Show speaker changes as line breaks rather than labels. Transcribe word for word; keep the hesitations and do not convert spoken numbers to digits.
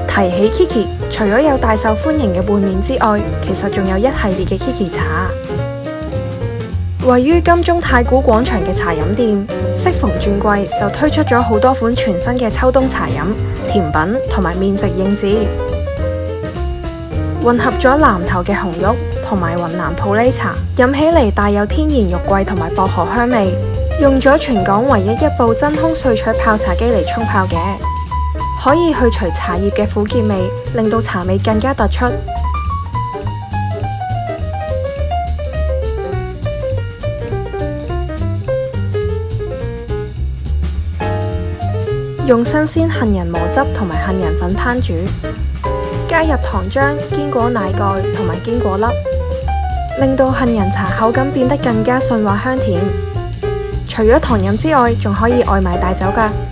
提起 Kiki， 除咗有大受歡迎嘅拌麵之外，其實仲有一系列嘅 Kiki 茶。位於金鐘太古廣場嘅茶飲店，適逢轉季就推出咗好多款全新嘅秋冬茶飲、甜品同埋麵食應節，混合咗南投嘅紅玉同埋雲南普洱茶，飲起嚟帶有天然肉桂同埋薄荷香味，用咗全港唯一一部真空萃取泡茶機嚟沖泡嘅，可以去除茶葉嘅苦澀味，令到茶味更加突出。用新鮮杏仁磨汁同埋杏仁粉烹煮，加入糖漿、堅果奶蓋同埋堅果粒，令到杏仁茶口感變得更加順滑香甜。除咗糖飲之外，仲可以外賣帶走㗎。